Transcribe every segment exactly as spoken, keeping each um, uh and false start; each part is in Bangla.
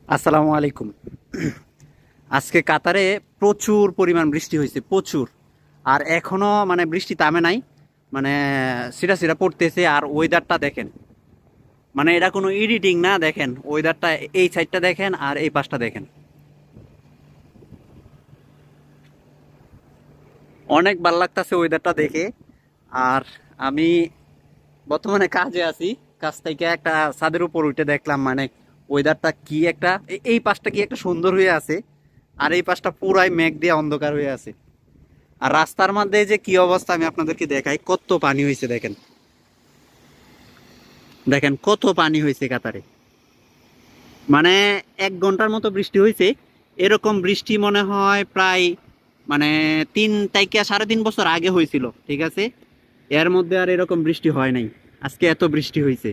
আসসালামু আলাইকুম। আজকে কাতারে প্রচুর পরিমাণ বৃষ্টি হয়েছে, প্রচুর। আর এখনো মানে বৃষ্টি থামে নাই, মানে সিরা সিরা পড়তেছে। আর ওয়েদারটা দেখেন, মানে এটা কোনো এডিটিং না। দেখেন ওয়েদারটা, এই সাইডটা দেখেন আর এই পাশটা দেখেন, অনেক ভালো লাগতেছে ওয়েদারটা দেখে। আর আমি বর্তমানে কাজে আছি, কাজ থেকে একটা ছাদের উপর উঠে দেখলাম মানে ওয়েদারটা কি একটা, এ- এই পাশটা কি একটা সুন্দর হয়ে আছে, আর এই পাশটা পুরাই মেঘ দিয়ে অন্ধকার হয়ে আছে। আর রাস্তার মধ্যে যে কি অবস্থা আমি আপনাদেরকে দেখাই, কত পানি হয়েছে দেখেন। দেখেন কত পানি হয়েছে কাতারে, মানে এক ঘন্টার মতো বৃষ্টি হয়েছে। এরকম বৃষ্টি মনে হয় প্রায় মানে তিন থেকে সাড়ে তিন বছর আগে হয়েছিল, ঠিক আছে। এর মধ্যে আর এরকম বৃষ্টি হয় নাই, আজকে এত বৃষ্টি হয়েছে।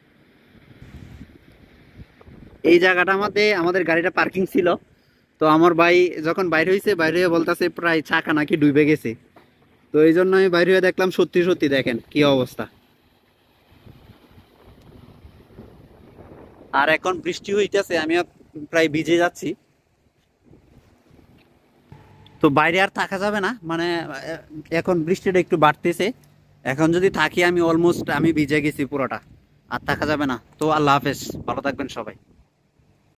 এই জায়গাটার মধ্যে আমাদের গাড়িটা পার্কিং ছিল। তো আমার ভাই যখন বাইরে হয়েছে, বাইরে হয়ে বলতেছে প্রায় চাকা নাকি ডুবে গেছে। তো এই জন্য আমি বাইরে হয়ে দেখলাম, সত্যি সত্যি দেখেন কি অবস্থা। আর এখন বৃষ্টি হইতেছে, আমি প্রায় ভিজে যাচ্ছি। তো বাইরে আর থাকা যাবে না, মানে আহ, এখন বৃষ্টিটা একটু বাড়তেছে। এখন যদি থাকি আমি অলমোস্ট আমি ভিজে গেছি পুরোটা, আর থাকা যাবে না। তো আল্লাহ হাফেজ, ভালো থাকবেন সবাই।